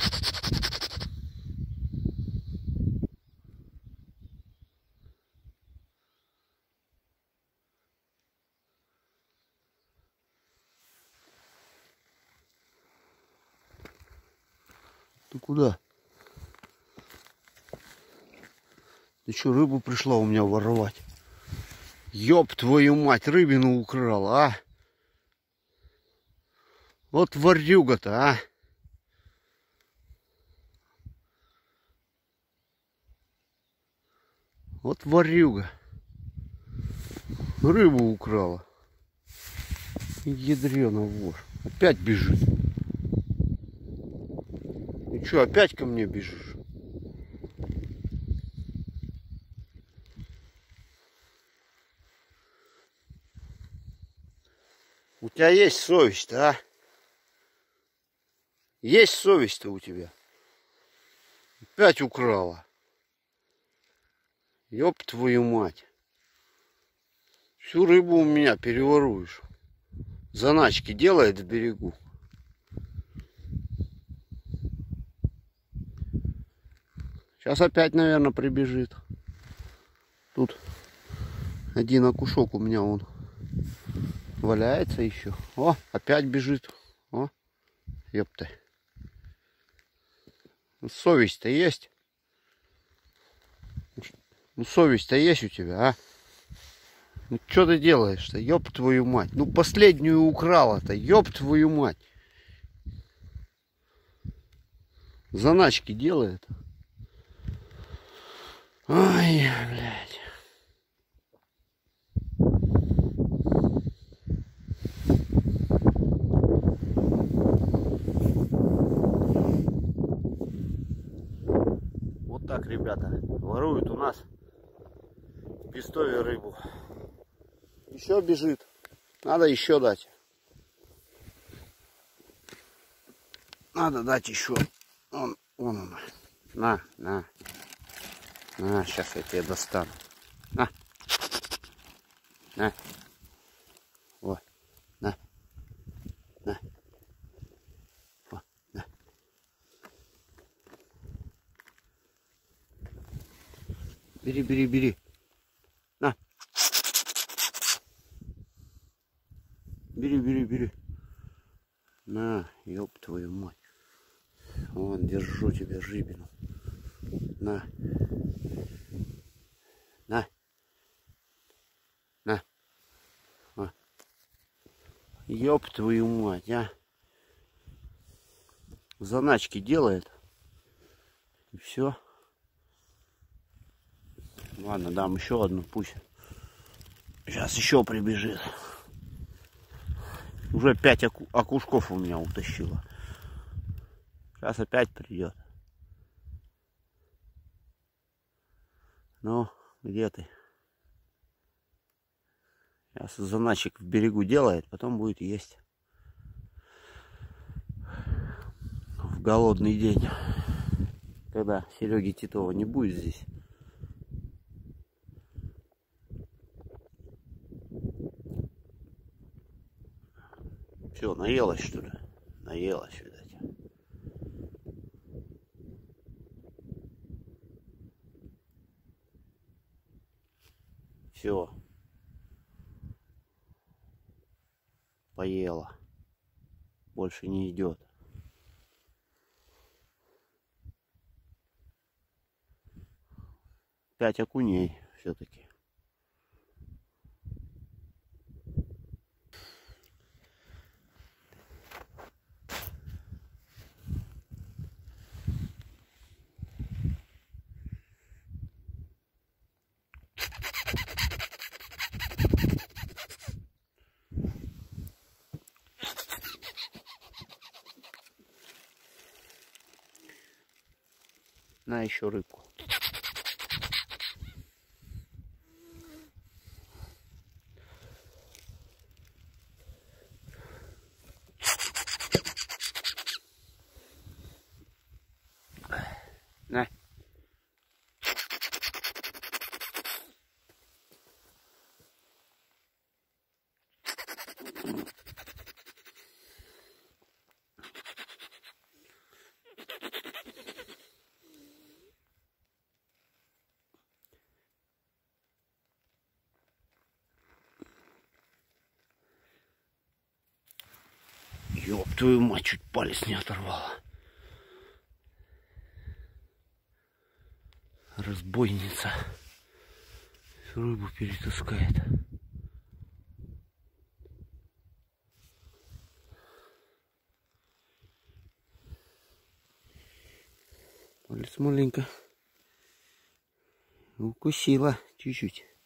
Ты куда? Ты что, рыбу пришла у меня воровать? Ёб твою мать, рыбину украла, а? Вот ворюга-то, а? Вот ворюга. Рыбу украла. Ядрёна вошь. Опять бежит. Ты что, опять ко мне бежишь? У тебя есть совесть-то, а? Есть совесть-то у тебя? Опять украла. Ёб твою мать. Всю рыбу у меня переворуешь. Заначки делает в берегу. Сейчас опять, наверное, прибежит. Тут один окушок у меня он валяется еще. О, опять бежит. О, ёпта. Совесть-то есть? Ну, совесть-то есть у тебя, а? Ну, что ты делаешь-то? Ёб твою мать. Ну, последнюю украла-то. Ёб твою мать. Заначки делает. Ай, блядь. Вот так, ребята, воруют у нас в Пестове рыбу. Еще бежит. Надо еще дать. Надо дать еще. Вон он. На. На, сейчас я тебе достану. На. Вот. На. Вот. На. Бери. На. Бери. На, ёб твою мать. Вон, держу тебе рыбину. На. Ёб твою мать, а. Заначки делает. И все. Ладно, дам еще одну, пусть. Сейчас еще прибежит. Уже 5 окушков у меня утащила. Сейчас опять придет. Ну, где ты? Сейчас заначек в берегу делает, потом будет есть. В голодный день. Когда Сереги Титова не будет здесь. Все, наелась, что ли? Наелась, видать. Все. Поела. Больше не идет. Пять окуней все-таки. На еще рыбку. На. Ёб твою мать, чуть палец не оторвала. Разбойница. Рыбу перетаскает. Палец маленько укусила чуть-чуть.